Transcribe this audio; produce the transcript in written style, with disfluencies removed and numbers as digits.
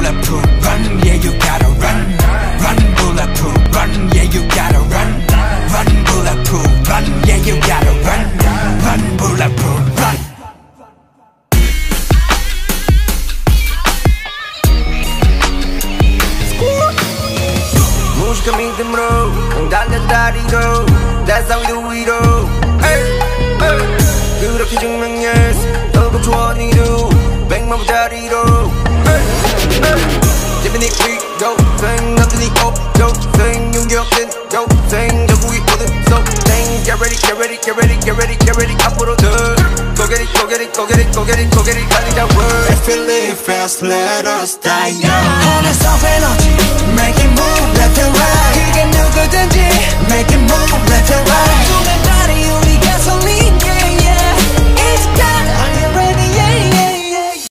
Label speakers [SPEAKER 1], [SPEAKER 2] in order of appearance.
[SPEAKER 1] bulletproof run, yeah you gotta run. Run bulletproof run, yeah you gotta run. Run bulletproof run, yeah you gotta run. Run bulletproof run.
[SPEAKER 2] música 믿음으로 달려다리로 That's how we do it all. Hey, hey. 그렇게 증명했어 너고 조언이로 100만부짜리로 Hey, hey. 재민이 위로 생 남들이 없죠 생 용기 없는 여생 전국이 모든 소생 Get ready, get ready, get ready, get ready, get ready 앞으로 더 Go get it, go get it, go get it, go get it, go get it 달리자 word
[SPEAKER 3] Let's feel it fast, let us die young.
[SPEAKER 1] Hands off energy, make